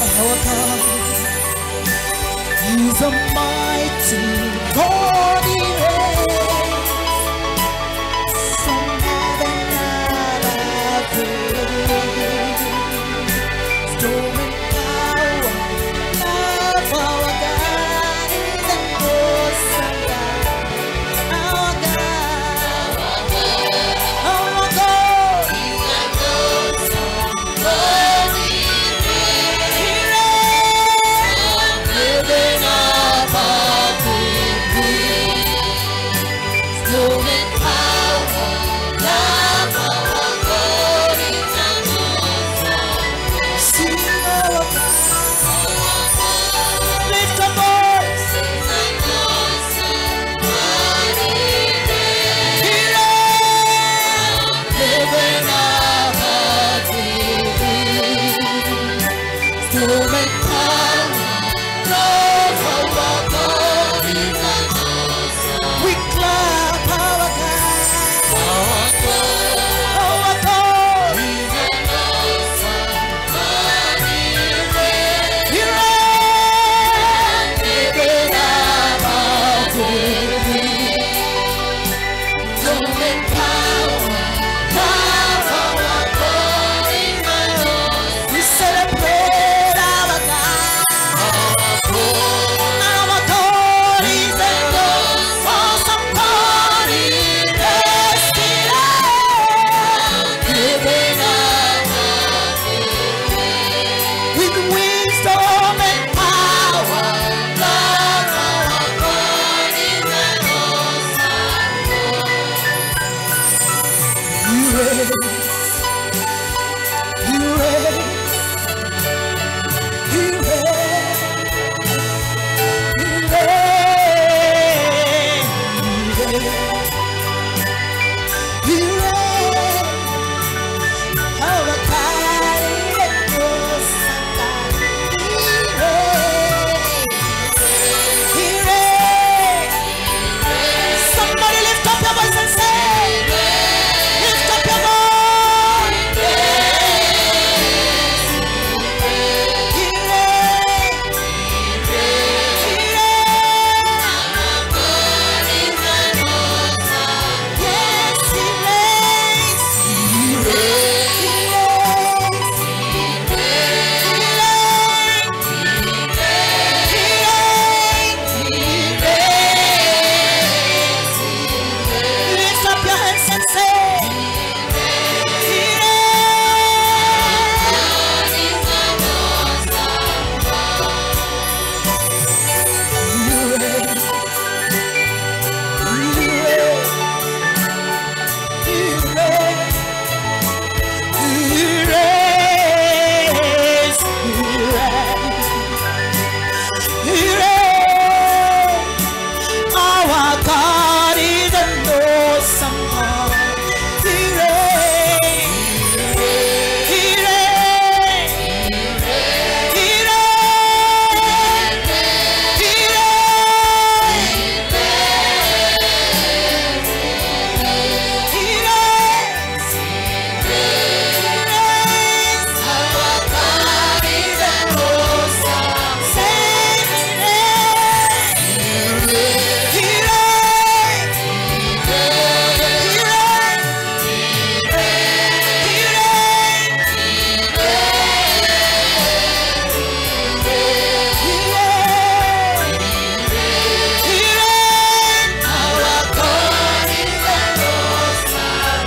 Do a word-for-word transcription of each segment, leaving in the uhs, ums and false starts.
Our God is a mighty God. He reigns from heaven and earth. Storm and power, love. Our God is an awesome God. Our God, our God is an awesome God. He reigns, living above the waves. Storm and power, love. Our God is an awesome God. Sing our God. Lift a voice. He reigns, living above the waves. Storm and power, love. Our God is an awesome. We clap our God. Our God, our God is an awesome God. He reigns, He reigns, living above the waves. Storm and power, love. Our God is an awesome. We celebrate our God. Our God is an awesome God. He reigns, living above the waves. With wisdom and power, love. Our God is an awesome God. He reigns, He reigns, He reigns, He reigns, He reigns. Our God is an awesome God. He reigns, He reigns. Somebody lift up your voice and say, lift up your voice. He reigns, He reigns. Our God is an awesome. Yes, He reigns, He reigns, He reigns, He reigns, He reigns, He reigns. Lift up your hands and say, He reigns. God is an awesome God. He reigns, He reigns, He reigns, He reigns, He reigns. Our God is an awesome God. He reigns, He reigns, He reigns, He reigns, He reigns, He reigns. Our God is an awesome. Say He reigns, He reigns, He reigns, He reigns, He reigns, He reigns. Our God is an awesome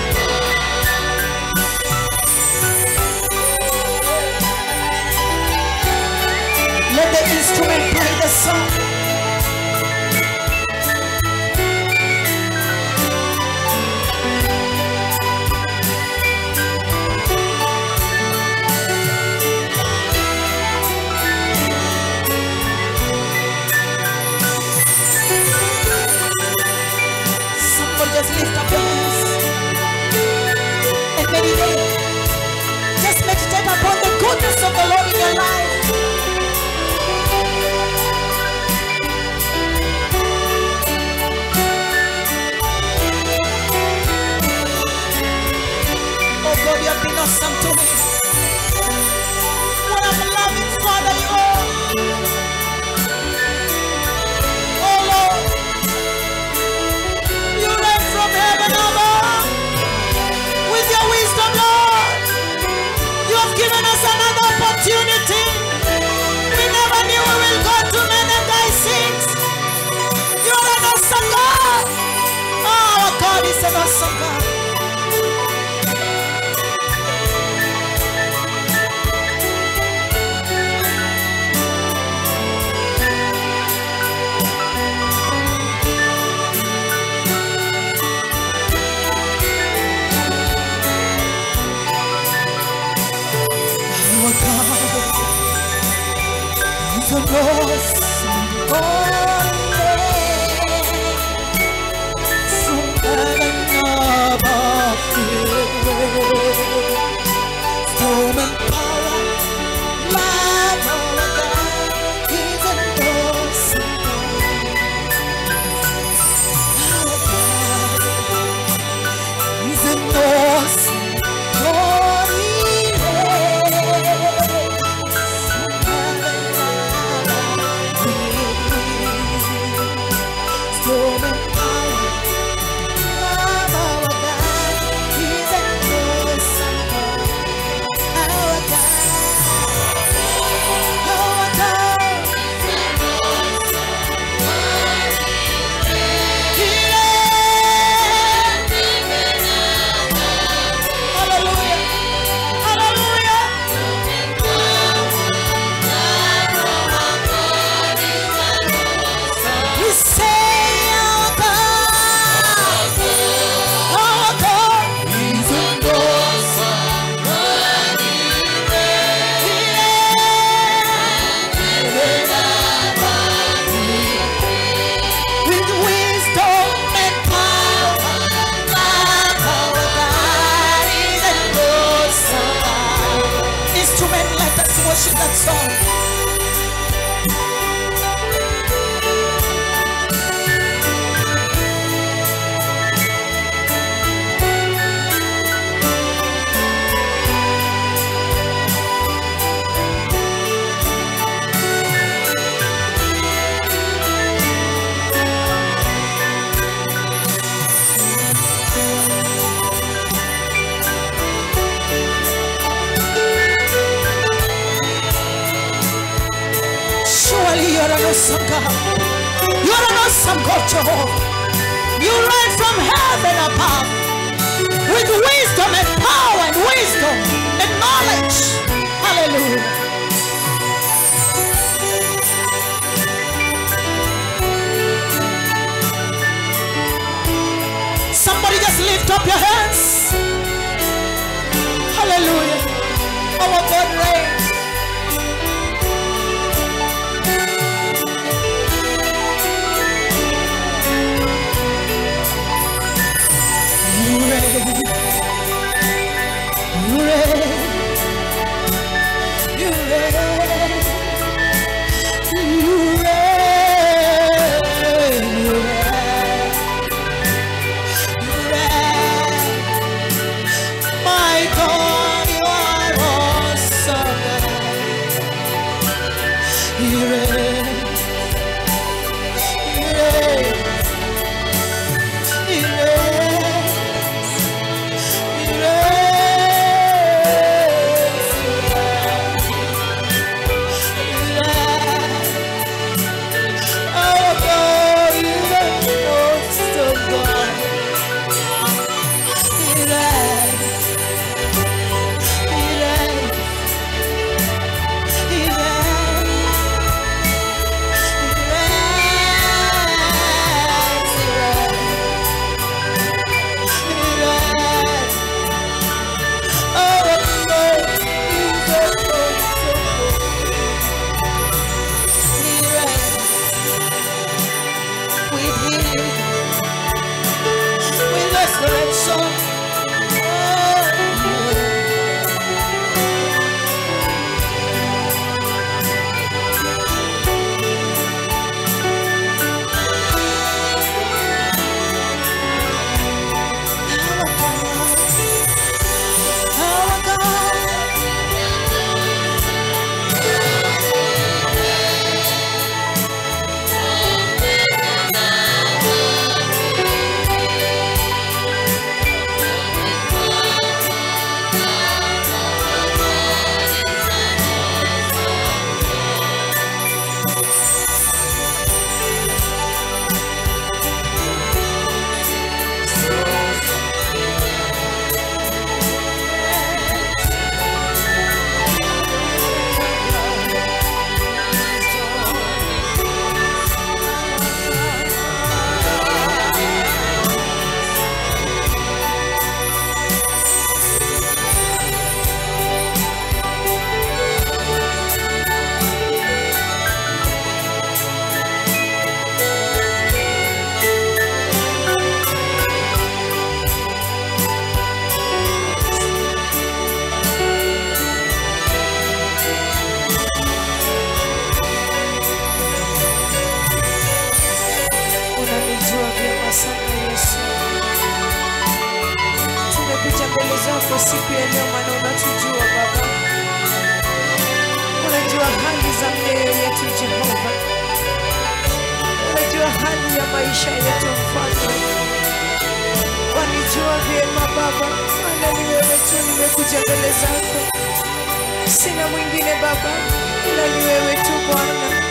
God. Let the instrument play the song. Somebody just lift up your hands and meditate. Just meditate upon the goodness of the Lord in your life. He's an awesome God. From heaven above, storm and power, love our God. He's an awesome God. Our God. He's an awesome God. He storm and power, love our God. He's an awesome God. Our God, our God. He reigns. Hallelujah, hallelujah. We say our God, our God. He's an awesome God. He reigns with wisdom and power, love our God. He's an awesome God. Instrument, let us worship that song. Surely you're an awesome God. You're an awesome God, Jehovah. You reign from heaven above with wisdom and power and wisdom and knowledge. Hallelujah. Somebody just lift up your hands. Hallelujah. Our God reigns. You reign. You reign. You reign. You reign. You reign. You reign. My God, you are awesome. You reign. You reign. You reign. siku ya leo, maana unatujua Baba. Unajua hali za mioyo yetu Jehova. Unajua hali ya maisha yetu Mfalme. Wanijua vyema Baba, maana ni wewe tu nimekuja mbele zako. Sina mwingine Baba, ila ni wewe tu Bwana.